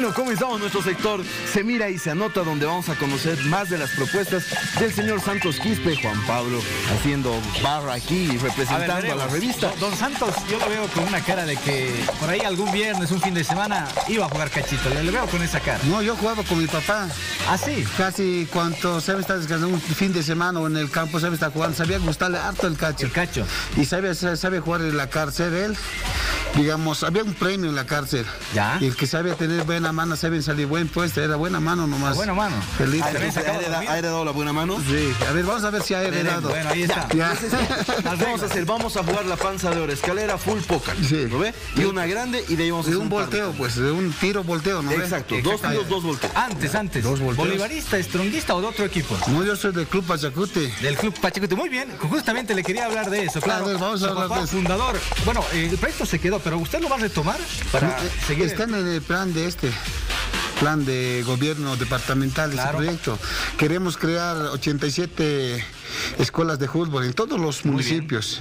Bueno, comenzamos nuestro sector Se Mira y Se Anota, donde vamos a conocer más de las propuestas del señor Santos Quispe. Juan Pablo haciendo barra aquí y representando a la revista. Don Santos, yo lo veo con una cara de que por ahí algún viernes, un fin de semana, iba a jugar cachito. Le veo con esa cara. No, yo jugaba con mi papá. ¿Ah, sí? Casi cuando sabe estar descansando un fin de semana o en el campo, sabe estar jugando, sabía gustarle harto el cacho. El cacho. Y sabe jugar en la cárcel él. Digamos, había un premio en la cárcel. ¿Ya? Y el que sabe tener buena mano, sabe salir buen puesto, era buena mano nomás. Buena mano. Feliz. ¿Ha heredado la buena mano? Sí, a ver, vamos a ver si ha heredado. Bueno, ahí está. Ya. Vamos a hacer, vamos a jugar la panza de oro, escalera full póker. Sí. ¿Lo ve? Y una grande y de ahí vamos a De hacer un volteo, pues, de un tiro volteo, ¿no? Exacto, dos tiros, dos volteos. Antes. Dos volteos. ¿Bolivarista, estronguista o de otro equipo? No, yo soy del Club Pachacuti. Del Club Pachacuti. Muy bien, justamente le quería hablar de eso, claro. A ver, vamos a Su hablar papá, de eso. fundador. Bueno, el proyecto se quedó, pero ¿usted lo va a retomar para seguir? Están en el plan de gobierno departamental, Claro. ese proyecto. Queremos crear 87 escuelas de fútbol en todos los municipios.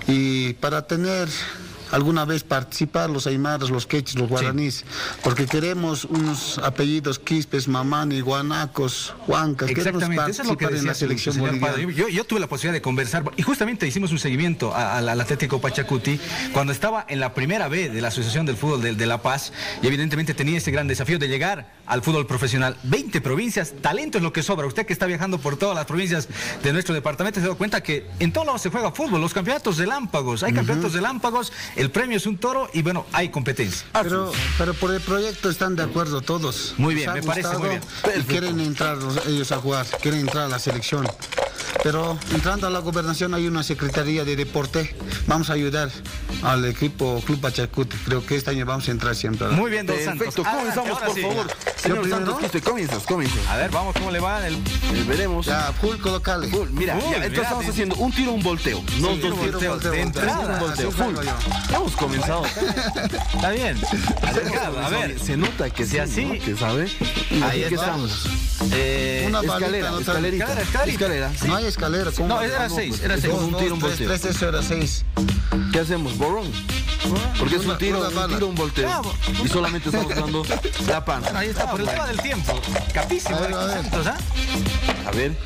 Y para tener alguna vez participar los aymaras, los quechas, los guaraníes, porque queremos unos apellidos Quispes, Mamani, Guanacos, Huancas, queremos Exactamente, eso es lo que participar en decía la selección señor boliviana. padre. Yo tuve la posibilidad de conversar y justamente hicimos un seguimiento al Atlético Pachacuti cuando estaba en la primera B de la Asociación del Fútbol de La Paz y evidentemente tenía ese gran desafío de llegar al fútbol profesional. 20 provincias, talento es lo que sobra. Usted que está viajando por todas las provincias de nuestro departamento se da cuenta que en todos lados se juega fútbol, los campeonatos relámpagos, hay campeonatos relámpagos, el premio es un toro y bueno, hay competencia. Pero por el proyecto están de acuerdo todos. Muy bien, Les ha me parece gustado muy bien. y quieren entrar ellos a jugar, quieren entrar a la selección. Pero entrando a la gobernación hay una secretaría de deporte. Vamos a ayudar al equipo Club Pachacuti. Creo que este año vamos a entrar siempre. Muy bien, don Santos. Perfecto, comenzamos Ahora por sí. favor. Señor primero. Santos Quispe, comienzas. A ver, vamos, ¿cómo le va? Veremos. Ya, full colocale. Full, mira, Full, ya, entonces mira, estamos haciendo un tiro, un volteo. No Sí, dos un tiro, volteos. volteo, de volteo. entrada. Un volteo, Así full. juego yo. Ya hemos comenzado. Está bien. Acercado, a ver. Se nota que Si sí, así- ¿no? Que sabe. Ahí ¿Qué está. estamos? Una balita, Escalera, otra- escalerita. Escalera. No hay escalera. ¿cómo? No, era 6, era 6. Dos, un tiro, un volteo. Eso era 6. ¿Qué hacemos? Borrón. Porque es un tiro, un volteo. Bravo. Y solamente estamos jugando la panza. Ahí está, por el tema del tiempo. Capísimo, A ver, a ver. Santos, ¿ah? A ver.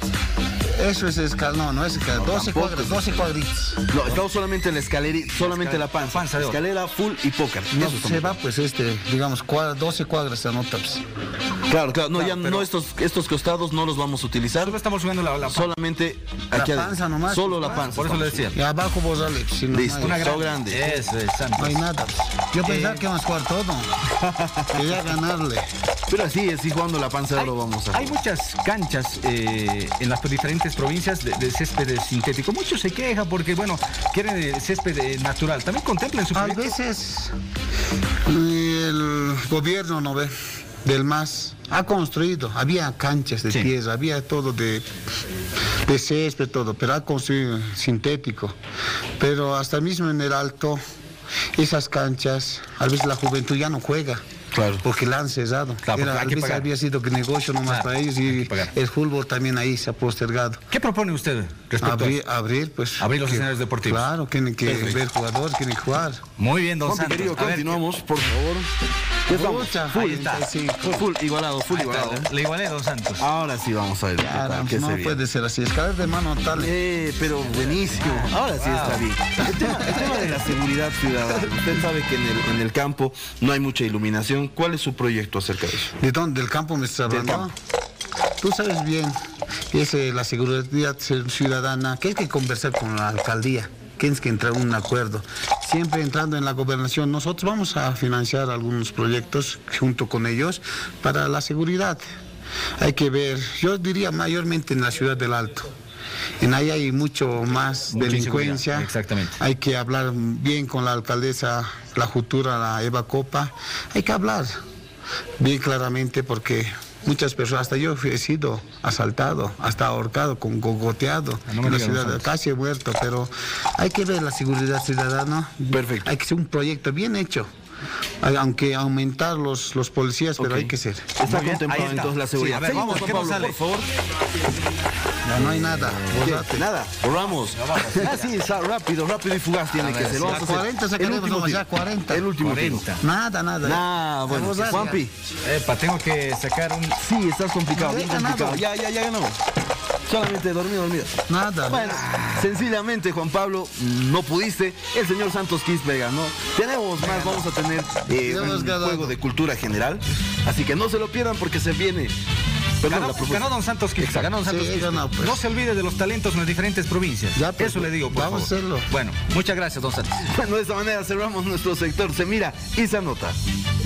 Eso es escalera. No es escalera. 12 tampoco. cuadras, 12 cuadritos. No, estamos solamente en la escalera, solamente la panza. Panza de oro. Escalera, full y póker. No, Eso se estamos. va pues digamos, 12 cuadras se anota. Pues. Claro, no, Claro, ya pero- no estos costados no los vamos a utilizar. Solo estamos jugando la Solamente aquí La adentro. panza nomás. Solo la panza. Por eso le decía. Y abajo borrale. Si no, Listo. no hay, Una grande. Eso es, Santos. no hay nada. Pues. Yo pensaba que íbamos a jugar todo. Quería ganarle. Pero así jugando la panza de oro vamos a Hay muchas canchas en las diferentes provincias de césped sintético. Muchos se quejan porque, bueno, quieren el césped natural. También contemplan su A proyecto. veces el gobierno, ¿no ve? Del MAS ha construido, había canchas de Sí. tierra, había todo de césped, todo, pero ha construido sintético. Pero hasta mismo en el Alto, esas canchas, a veces la juventud ya no juega. Claro. Porque la han cerrado. Claro, porque hay a que veces pagar. había sido que negocio nomás Claro, para ellos hay y que pagar. el fútbol también ahí se ha postergado. ¿Qué propone usted respecto a eso? Abrir, pues. Abrir los escenarios deportivos. Claro, tienen que Perfecto. ver jugadores, tienen que jugar. Muy bien, don Juanpi, Santos. querido, A ver, continuamos, por favor. ¿Qué estamos? Pucha, Full, ahí está. sí. full igualado, full ahí está, igualado. le igualé, don Santos. Ahora sí vamos a ver Claro, qué se no viene. puede ser así. Escalar de mano tal. Pero buenísimo. Ahora sí está bien. El tema de la seguridad ciudadana. Usted sabe que en el campo no hay mucha iluminación. ¿Cuál es su proyecto acerca de eso? ¿De dónde? ¿Del campo me estás hablando? campo. Tú sabes bien, es la seguridad ciudadana, que hay que conversar con la alcaldía, tienes que entrar en un acuerdo. Siempre entrando en la gobernación, nosotros vamos a financiar algunos proyectos junto con ellos para la seguridad. Hay que ver, yo diría mayormente en la ciudad del Alto. En ahí hay mucho más Mucha delincuencia. inseguridad, exactamente. Hay que hablar bien con la alcaldesa, la futura, la Eva Copa. Hay que hablar bien claramente porque muchas personas, hasta yo he sido asaltado, hasta ahorcado, con gogoteado No me en la digas, ciudad, Santos. casi he muerto, pero hay que ver la seguridad ciudadana. Perfecto. Hay que hacer un proyecto bien hecho. Aunque aumentar los policías, pero Ok. hay que ser. Está Muy bien, contemplado ahí está. entonces la seguridad. Sí, a ver, Seguimos, vamos, Juan ¿qué nos Pablo, sale? por favor. Ya no hay nada. Borrate. Nada, borramos. Así, rápido y fugaz tiene que ser. Ya 40 sacaremos nomás, ya 40. El último 40. Nada. Nah, bueno, Vamos a- Juanpi. Tengo que sacar un... Sí, estás complicado, No bien deja complicado. nada. Ya ganó. Solamente dormido. Nada. Bueno, sencillamente, Juan Pablo, no pudiste. El señor Santos Quispe ganó. Tenemos más, vamos a tener hemos un ganado. juego de cultura general. Así que no se lo pierdan porque se viene. Perdón, la propuesta. Ganó Don Santos Quispe. Ganó Don Santos Sí, Quispe. ganó, pues. No se olvide de los talentos en las diferentes provincias. Ya, pues, eso le digo, por vamos favor. a hacerlo. Bueno, muchas gracias, Don Santos. Bueno, de esta manera cerramos nuestro sector. Se mira y se anota.